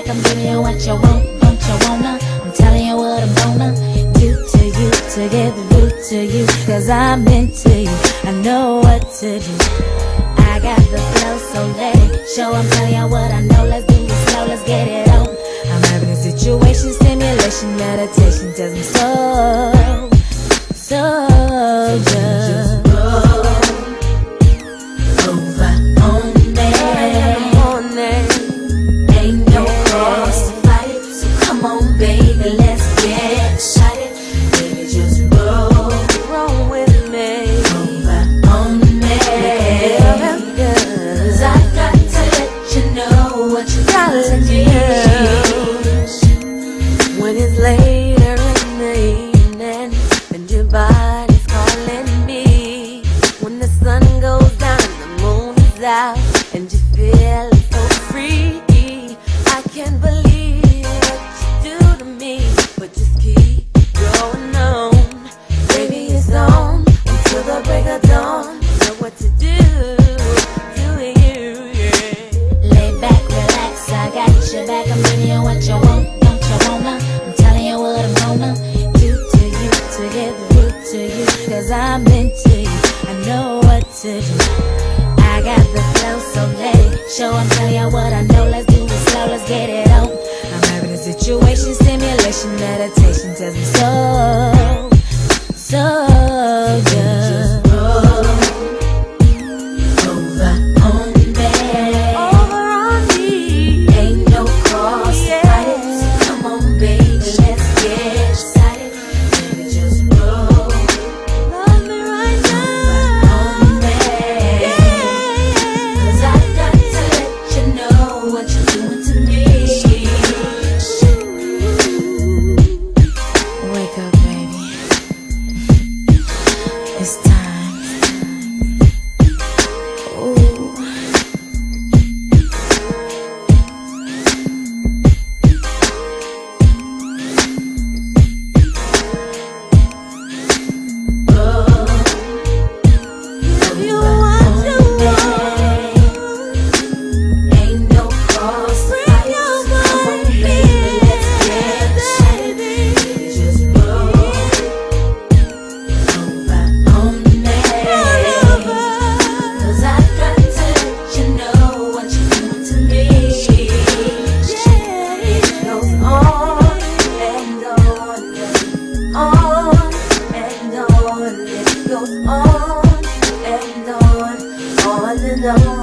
I'm giving you what you want, don't you wanna? I'm telling you what I'm gonna do to you to give the root to you. Cause I'm into you, I know what to do. I got the flow, so let it show. I'm telling you what I know, let's do it slow, let's get it on. I'm having a situation, stimulation, meditation tells me so, just roll over on me. Ain't no cause to fight it, so come on baby, let's get excited. Baby, just roll with me over on me. Cause I got to let you know what you gotta do. When it's later in the evening and your body's calling me, when the sun goes down and the moon is out and you're feeling so free, I can't believe what you do to me, but just keep going on. Baby, it's on until the break of dawn. Know what to do to you, yeah. Lay back, relax, I got your back. I'm giving you what you want, don't you wanna? I'm telling you what I'm gonna do to you to give the root to you. Cause I'm into you, I know what to do. I got the flow, so let it show. I'm telling you what I know, let's do it slow, let's get it on. I'm having a situation, stimulation, meditation tells me so just roll over on me. Ain't no cause to fight it, so come on baby, let's get excited. Baby, just roll love me right now on me. Cause I got to let you know what you're doing to me. Wake up baby, it's time. Ooh. If you want to ain't no cause to fight. Come on baby, let's get excited. Just roll over on me. Cause I got to let you know what you're doing to me. It goes on and on and on and on. It goes on and on and on.